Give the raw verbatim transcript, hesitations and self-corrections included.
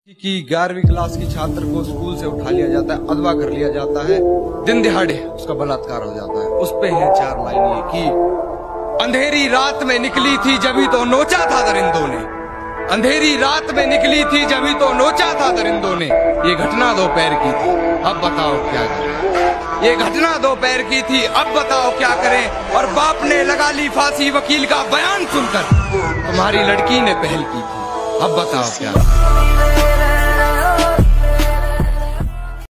कि ग्यारहवीं क्लास की छात्र को स्कूल से उठा लिया जाता है, अगवा कर लिया जाता है, दिन दिहाड़े उसका बलात्कार हो जाता है। उस पे है चार लाइन ये कि अंधेरी रात में निकली थी जभी तो नोचा था दरिंदों ने, अंधेरी रात में निकली थी जभी तो नोचा था दरिंदों ने। ये घटना दोपहर की थी, अब बताओ क्या करें। ये घटना दोपहर की थी, अब बताओ क्या करें। और बाप ने लगा ली फांसी वकील का बयान सुनकर, तुम्हारी लड़की ने पहल की थी, अब बताओ क्या करें।